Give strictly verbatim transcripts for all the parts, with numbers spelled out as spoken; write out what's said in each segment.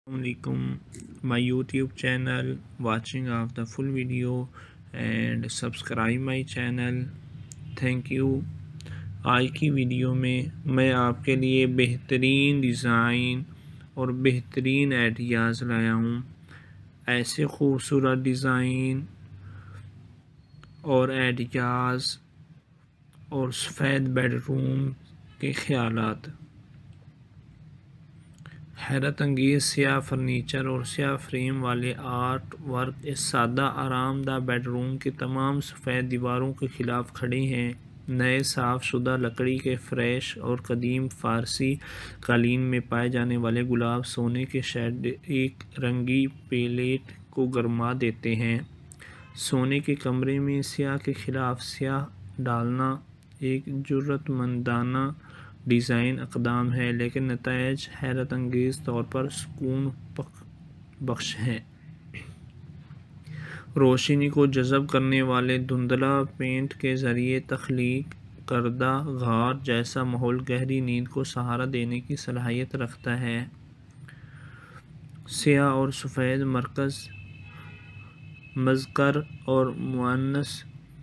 Assalamualaikum, my YouTube channel, watching of the full video and subscribe my channel. Thank you. آج کی video میں میں آپ کے لیے بہترین ڈیزائن اور بہترین آئیڈیاز لایا ہوں. ایسے خوبصورت ڈیزائن اور آئیڈیاز اور سفید بیڈ روم کے خیالات، حیرت انگیز سیاہ فرنیچر اور سیاہ فریم والے آرٹ ورک اس سادہ آرام دہ بیڈ روم کے تمام سفید دیواروں کے خلاف کھڑے ہیں. نئے صاف شدہ لکڑی کے فریش اور قدیم فارسی قالین میں پائے جانے والے گلاب سونے کے شیڈ ایک رنگی پیلیٹ کو گرما دیتے ہیں. سونے کے کمرے میں سیاہ کے خلاف سیاہ ڈالنا ایک جرأت مندانہ ڈیزائن اقدام ہے، لیکن نتائج حیرت انگیز طور پر سکون بخش ہیں. روشنی کو جذب کرنے والے دھندلا پینٹ کے ذریعے تخلیق کردہ غار جیسا ماحول گہری نیند کو سہارا دینے کی صلاحیت رکھتا ہے. سیاہ اور سفید مرکز مذکر اور مؤنث،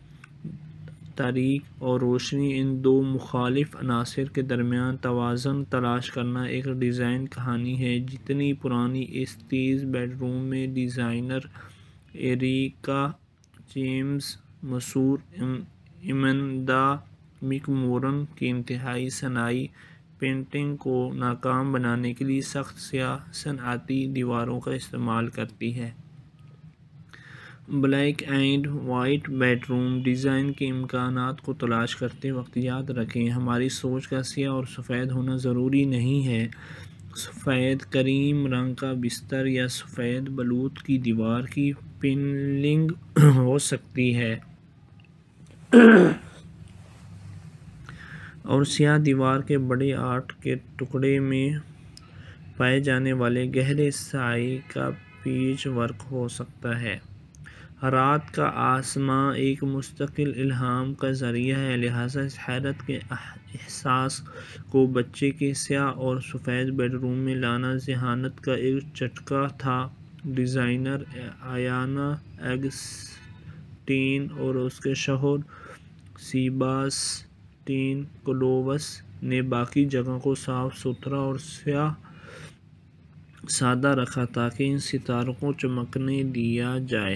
تاریک اور روشنی، ان دو مخالف عناصر کے درمیان توازن تلاش کرنا ایک ڈیزائن کہانی ہے. جتنی پرانی اس تیز بیڈ روم میں ڈیزائنر ایریکا جیمز مشہور ایمندا مک مورن کی انتہائی صناعی پینٹنگ کو ناکام بنانے کے لیے سخت سیاہ صنعتی دیواروں کا استعمال کرتی ہے. Black and white bedroom design کے امکانات کو تلاش کرتے وقت یاد رکھیں، ہماری سوچ کا سیاہ اور سفید ہونا ضروری نہیں ہے. سفید کریم رنگ کا بستر یا سفید بلوط کی دیوار کی پینلنگ ہو سکتی ہے اور سیاہ دیوار کے بڑے آرٹ کے ٹکڑے میں پائے جانے والے گہرے سائے کا پیچ ورک ہو سکتا ہے. رات کا آسمان ایک مستقل الہام کا ذریعہ ہے، لہذا اس حیرت کے احساس کو بچے کے سیاہ اور سفید بیڈ روم میں لانا ذہانت کا ایک جھٹکا تھا. ڈیزائنر آیانا اگسٹین اور اس کے شوہر سیباسٹین کلووس نے باقی جگہ کو صاف ستھرا اور سیاہ سادہ رکھا تاکہ ان ستاروں کو چمکنے دیا جائے.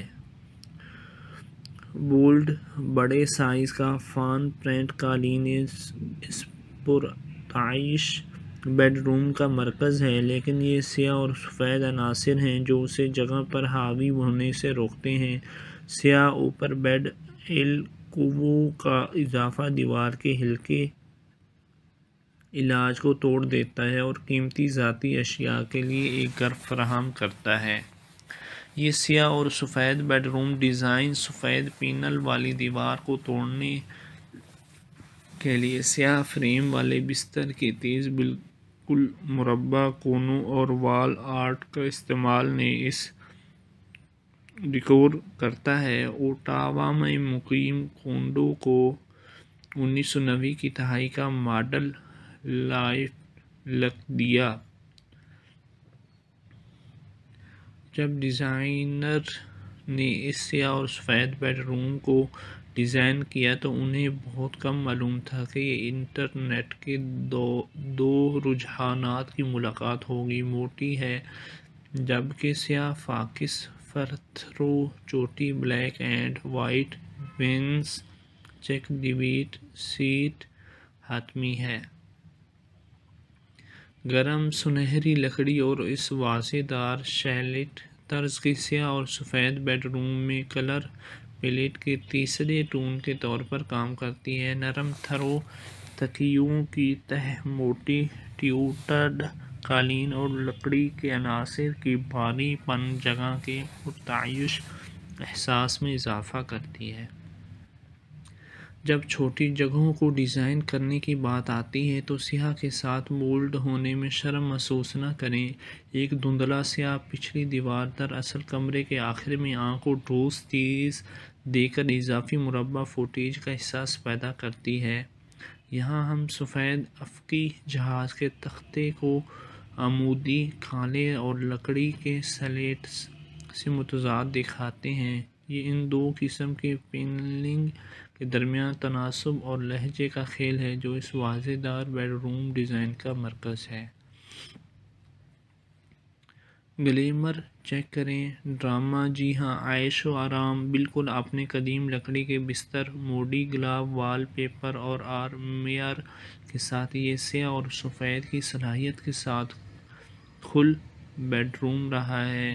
بولڈ بڑے سائز کا فان پرنٹ قالین اس پرتعیش بیڈ روم کا مرکز ہے، لیکن یہ سیاہ اور سفید عناصر ہیں جو اسے جگہ پر حاوی ہونے سے روکتے ہیں. سیاہ اوپر بیڈ الکوو کا اضافہ دیوار کے ہلکے علاج کو توڑ دیتا ہے اور قیمتی ذاتی اشیاء کے لیے ایک گھر فراہم کرتا ہے. یہ سیاہ اور سفید بیڈ روم ڈیزائن سفید پینل والی دیوار کو توڑنے کے لیے سیاہ فریم والے بستر کے تیز بالکل مربع کونوں اور وال آرٹ کا استعمال نے اس ڈیکور کرتا ہے. اوٹاوا میں مقیم کونڈو کو انیس سو نوے کی دہائی کا ماڈل لائف لک دیا. جب ڈیزائنر نے اس سیاہ اور سفید بیڈ روم کو ڈیزائن کیا تو انہیں بہت کم معلوم تھا کہ یہ انٹرنیٹ کے دو دو رجحانات کی ملاقات ہوگی. موٹی ہے جبکہ سیاہ فاکس فرتھرو چوٹی، بلیک اینڈ وائٹ وینس، چیک ڈیویڈ سیٹ حتمی ہے. گرم سنہری لکڑی اور اس واضح دار شیلٹ طرز کی سیاہ اور سفید بیڈ روم میں کلر پیلیٹ کے تیسرے ٹون کے طور پر کام کرتی ہے. نرم تھرو تکیوں کی تہ، موٹی ٹیوٹرڈ قالین اور لکڑی کے عناصر کی بھاری پن جگہ کے پرتعیش احساس میں اضافہ کرتی ہے. جب چھوٹی جگہوں کو ڈیزائن کرنے کی بات آتی ہے تو سیاہ کے ساتھ مولڈ ہونے میں شرم محسوس نہ کریں. ایک دھندلا سیاہ پچھلی دیوار دراصل کمرے کے آخر میں آنکھ کو ٹھوس چیز دے کر اضافی مربع فوٹیج کا احساس پیدا کرتی ہے. یہاں ہم سفید افقی جہاز کے تختے کو عمودی کھالے اور لکڑی کے سلیٹس سے متضاد دکھاتے ہیں۔ یہ ان دو قسم کے پینلنگ کے درمیان تناسب اور لہجے کا کھیل ہے جو اس واضح دار بیڈ روم ڈیزائن کا مرکز ہے۔ گلیمر چیک کریں، ڈرامہ، جی ہاں، عیش و آرام، بالکل اپنے قدیم لکڑی کے بستر، موڈی گلاب وال پیپر اور آرمیر کے ساتھ یہ سیاہ اور سفید کی صلاحیت کے ساتھ کھل بیڈ روم رہا ہے۔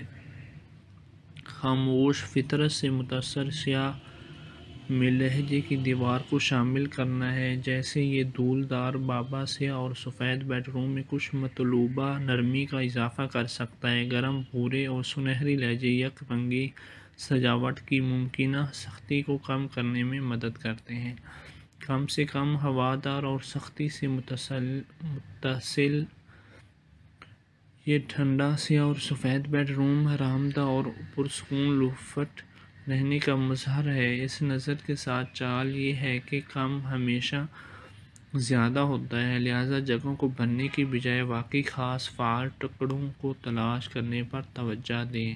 خاموش، فطرت سے متاثر سیاہ میں لہجے کی دیوار کو شامل کرنا ہے۔ جیسے یہ دھول دار بابا سیاہ اور سفید بیڈ روم میں کچھ مطلوبہ نرمی کا اضافہ کر سکتا ہے۔ گرم بھورے اور سنہری لہجے یک رنگی سجاوٹ کی ممکنہ سختی کو کم کرنے میں مدد کرتے ہیں۔ کم سے کم ہوادار اور سختی سے متصل یہ ٹھنڈا سیاہ اور سفید بیڈ روم آرام دہ اور پرسکون لفٹ رہنے کا مظہر ہے۔ اس نظر کے ساتھ چال یہ ہے کہ کم ہمیشہ زیادہ ہوتا ہے، لہذا جگہوں کو بھرنے کی بجائے واقعی خاص فعال ٹکڑوں کو تلاش کرنے پر توجہ دیں۔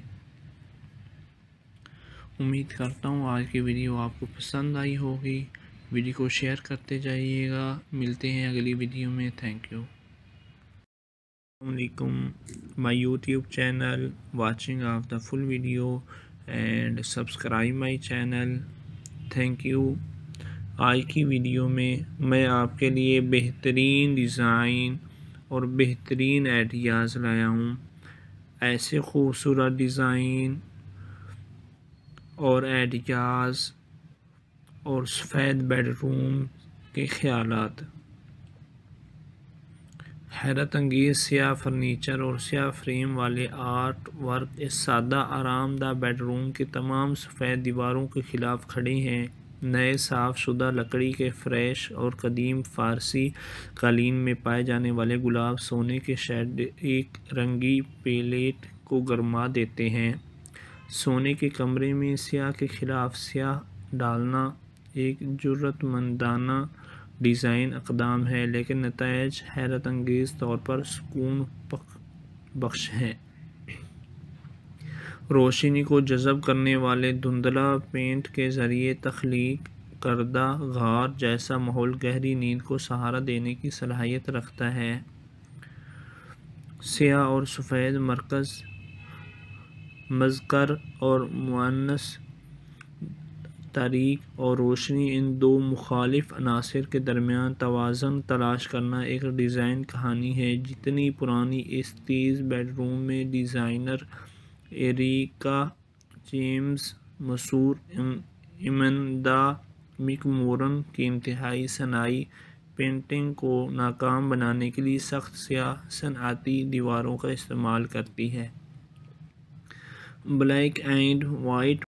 امید کرتا ہوں آج کی ویڈیو آپ کو پسند آئی ہوگی۔ ویڈیو کو شیئر کرتے جائیے گا۔ ملتے ہیں اگلی ویڈیو میں۔ Thank you. السلام علیکم، my YouTube channel, watching of the full video and subscribe my channel, thank you. آج کی ویڈیو میں میں آپ کے لیے بہترین ڈیزائن اور بہترین آئیڈیاز لایا ہوں۔ ایسے خوبصورت ڈیزائن اور آئیڈیاز اور سفید بیڈ روم کے خیالات، حیرت انگیز سیاہ فرنیچر اور سیاہ فریم والے آرٹ ورک اس سادہ آرام دہ بیڈ روم کے تمام سفید دیواروں کے خلاف کھڑے ہیں۔ نئے صاف شدہ لکڑی کے فرش اور قدیم فارسی قالین میں پائے جانے والے گلاب سونے کے شیڈ ایک رنگی پیلیٹ کو گرما دیتے ہیں۔ سونے کے کمرے میں سیاہ کے خلاف سیاہ ڈالنا ایک جرأت مندانہ ڈیزائن اقدام ہے، لیکن نتائج حیرت انگیز طور پر سکون بخش ہیں۔ روشنی کو جذب کرنے والے دھندلا پینٹ کے ذریعے تخلیق کردہ غار جیسا ماحول گہری نیند کو سہارا دینے کی صلاحیت رکھتا ہے۔ سیاہ اور سفید مرکز مذکر اور مؤنث تاریک اور روشنی، ان دو مخالف عناصر کے درمیان توازن تلاش کرنا ایک ڈیزائن کہانی ہے۔ جتنی پرانی اس تیز بیڈ روم میں ڈیزائنر ایریکا جیمز مشہور ایمندا مک مورن کی انتہائی صناعی پینٹنگ کو ناکام بنانے کے لیے سخت سیاہ صنعتی دیواروں کا استعمال کرتی ہے۔ Black and white